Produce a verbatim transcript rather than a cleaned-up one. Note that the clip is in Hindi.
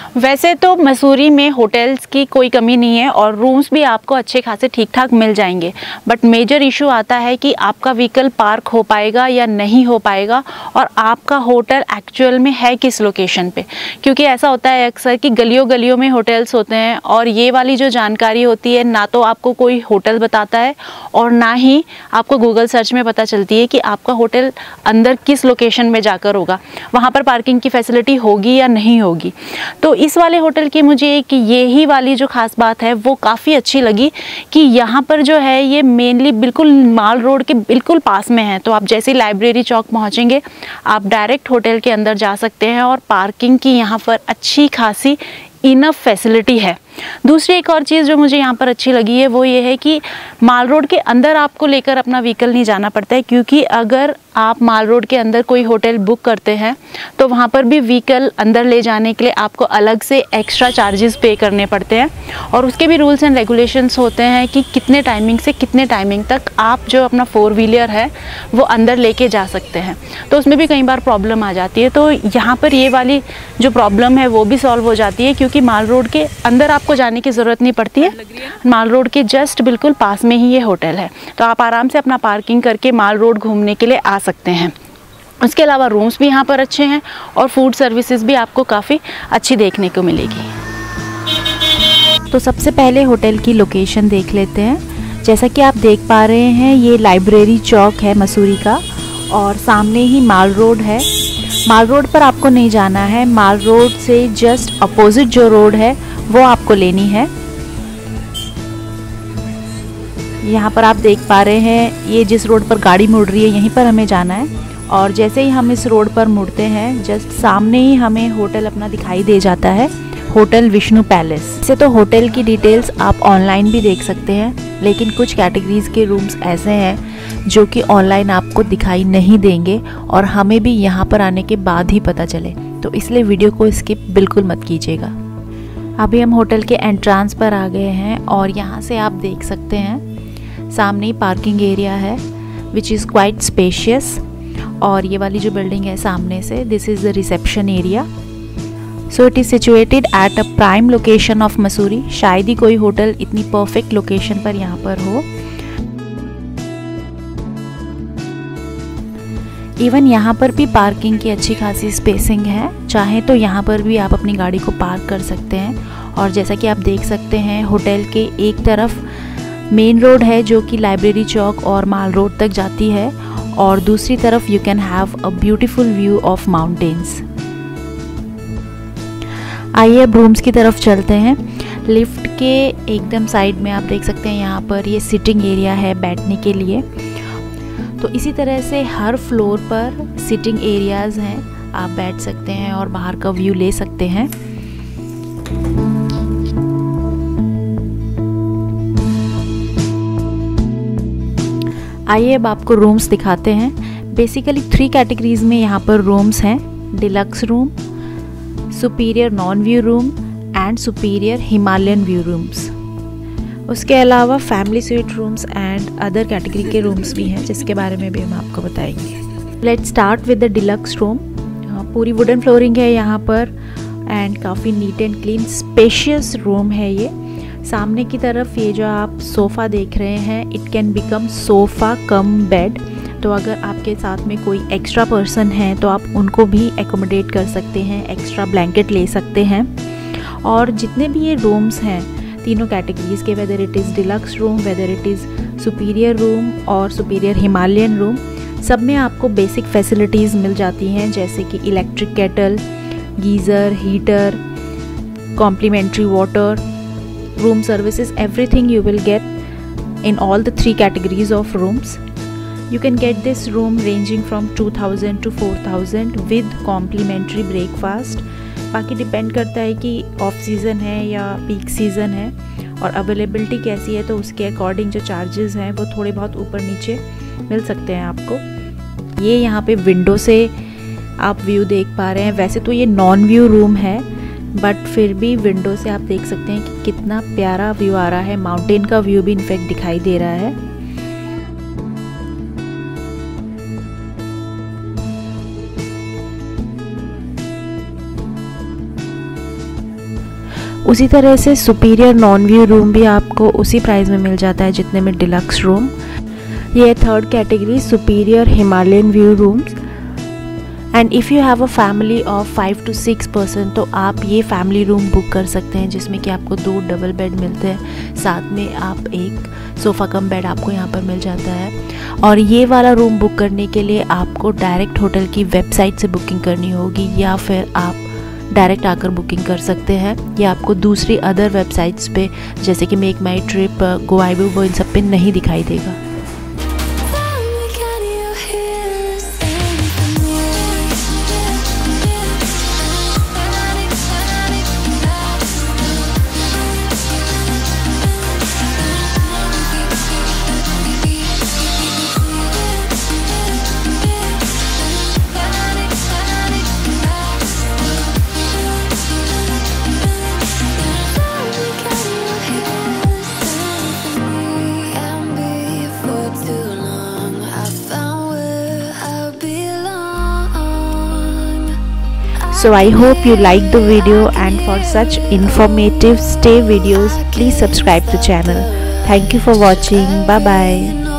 वैसे तो मसूरी में होटल्स की कोई कमी नहीं है और रूम्स भी आपको अच्छे खासे ठीक ठाक मिल जाएंगे, बट मेजर इशू आता है कि आपका व्हीकल पार्क हो पाएगा या नहीं हो पाएगा और आपका होटल एक्चुअल में है किस लोकेशन पे। क्योंकि ऐसा होता है अक्सर कि गलियों गलियों में होटल्स होते हैं और ये वाली जो जानकारी होती है ना तो आपको कोई होटल बताता है और ना ही आपको गूगल सर्च में पता चलती है कि आपका होटल अंदर किस लोकेशन में जाकर होगा, वहाँ पर पार्किंग की फैसिलिटी होगी या नहीं होगी। तो इस वाले होटल की मुझे कि यही वाली जो ख़ास बात है वो काफ़ी अच्छी लगी कि यहाँ पर जो है ये मेनली बिल्कुल माल रोड के बिल्कुल पास में है। तो आप जैसे लाइब्रेरी चौक पहुँचेंगे आप डायरेक्ट होटल के अंदर जा सकते हैं और पार्किंग की यहाँ पर अच्छी खासी इनफ फैसिलिटी है। दूसरी एक और चीज़ जो मुझे यहाँ पर अच्छी लगी है वो ये है कि माल रोड के अंदर आपको लेकर अपना व्हीकल नहीं जाना पड़ता है, क्योंकि अगर आप माल रोड के अंदर कोई होटल बुक करते हैं तो वहाँ पर भी व्हीकल अंदर ले जाने के लिए आपको अलग से एक्स्ट्रा चार्जेस पे करने पड़ते हैं और उसके भी रूल्स एंड रेगुलेशंस होते हैं कि कितने टाइमिंग से कितने टाइमिंग तक आप जो अपना फोर व्हीलर है वो अंदर लेके जा सकते हैं। तो उसमें भी कई बार प्रॉब्लम आ जाती है, तो यहाँ पर ये वाली जो प्रॉब्लम है वो भी सॉल्व हो जाती है, क्योंकि माल रोड के अंदर आपको जाने की ज़रूरत नहीं पड़ती है। माल रोड के जस्ट बिल्कुल पास में ही ये होटल है, तो आप आराम से अपना पार्किंग करके माल रोड घूमने के लिए आ सकते हैं। उसके अलावा रूम्स भी यहाँ पर अच्छे हैं और फूड सर्विसेज भी आपको काफ़ी अच्छी देखने को मिलेगी। तो सबसे पहले होटल की लोकेशन देख लेते हैं। जैसा कि आप देख पा रहे हैं ये लाइब्रेरी चौक है मसूरी का और सामने ही माल रोड है। माल रोड पर आपको नहीं जाना है, माल रोड से जस्ट अपोजिट जो रोड है वो आपको लेनी है। यहाँ पर आप देख पा रहे हैं ये जिस रोड पर गाड़ी मुड़ रही है यहीं पर हमें जाना है और जैसे ही हम इस रोड पर मुड़ते हैं जस्ट सामने ही हमें होटल अपना दिखाई दे जाता है, होटल विष्णु पैलेस। इसे तो होटल की डिटेल्स आप ऑनलाइन भी देख सकते हैं, लेकिन कुछ कैटेगरीज के रूम्स ऐसे हैं जो कि ऑनलाइन आपको दिखाई नहीं देंगे और हमें भी यहाँ पर आने के बाद ही पता चले, तो इसलिए वीडियो को स्किप बिल्कुल मत कीजिएगा। अभी हम होटल के एंट्रांस पर आ गए हैं और यहाँ से आप देख सकते हैं सामने ही पार्किंग एरिया है विच इज़ क्वाइट स्पेशियस। और ये वाली जो बिल्डिंग है सामने से, this is the reception area. So it is situated at a prime location of Mussoorie. शायद ही कोई होटल इतनी परफेक्ट लोकेशन पर यहाँ पर हो। इवन यहाँ पर भी पार्किंग की अच्छी खासी स्पेसिंग है, चाहे तो यहाँ पर भी आप अपनी गाड़ी को पार्क कर सकते हैं। और जैसा कि आप देख सकते हैं होटल के एक तरफ मेन रोड है जो कि लाइब्रेरी चौक और माल रोड तक जाती है और दूसरी तरफ you can have a beautiful view of mountains. आइए अब रूम्स की तरफ चलते हैं। लिफ्ट के एकदम साइड में आप देख सकते हैं यहाँ पर ये सिटिंग एरिया है बैठने के लिए। तो इसी तरह से हर फ्लोर पर सिटिंग एरियाज हैं, आप बैठ सकते हैं और बाहर का व्यू ले सकते हैं। आइए अब आपको रूम्स दिखाते हैं। बेसिकली थ्री कैटेगरीज में यहाँ पर रूम्स हैं, deluxe room, superior non view room and superior Himalayan view rooms. उसके अलावा family suite rooms and other category के रूम्स भी हैं जिसके बारे में भी हम आपको बताएंगे। Let's start with the deluxe room. पूरी वुडन फ्लोरिंग है यहाँ पर एंड काफ़ी neat and clean spacious room है ये। सामने की तरफ ये जो आप सोफ़ा देख रहे हैं it can become sofa cum bed. तो अगर आपके साथ में कोई एक्स्ट्रा पर्सन है तो आप उनको भी एकोमोडेट कर सकते हैं, एक्स्ट्रा ब्लैंकेट ले सकते हैं। और जितने भी ये रूम्स हैं तीनों कैटेगरीज़ के, whether it is deluxe room, whether it is superior room और सुपीरियर हिमालयन रूम, सब में आपको बेसिक फैसिलिटीज़ मिल जाती हैं जैसे कि electric kettle, geyser, heater, complimentary water, room services, everything you will get in all the three categories of rooms. You can get this room ranging from two thousand to four thousand with complimentary breakfast. बाकी डिपेंड करता है कि ऑफ सीज़न है या पीक सीज़न है और अवेलेबिलिटी कैसी है, तो उसके अकॉर्डिंग जो चार्जेस हैं वो थोड़े बहुत ऊपर नीचे मिल सकते हैं आपको। ये यहाँ पे विंडो से आप व्यू देख पा रहे हैं। वैसे तो ये नॉन व्यू रूम है बट फिर भी विंडो से आप देख सकते हैं कि कितना प्यारा व्यू आ रहा है। माउंटेन का व्यू भी इनफैक्ट दिखाई दे रहा है। उसी तरह से सुपीरियर नॉन व्यू रूम भी आपको उसी प्राइस में मिल जाता है जितने में डिलक्स रूम। ये third category superior Himalayan view rooms. And if you have a family of five to six person तो आप ये फैमिली रूम बुक कर सकते हैं, जिसमें कि आपको दो डबल बेड मिलते हैं, साथ में आप एक सोफ़ा कम बेड आपको यहाँ पर मिल जाता है। और ये वाला रूम बुक करने के लिए आपको डायरेक्ट होटल की वेबसाइट से बुकिंग करनी होगी, या फिर आप डायरेक्ट आकर बुकिंग कर सकते हैं, या आपको दूसरी अदर वेबसाइट्स पे जैसे कि मेक माई ट्रिप, गोआईबो, वो इन सब पे नहीं दिखाई देगा। So I hope you liked the video, and for such informative stay videos please subscribe to the channel. Thank you for watching. Bye bye.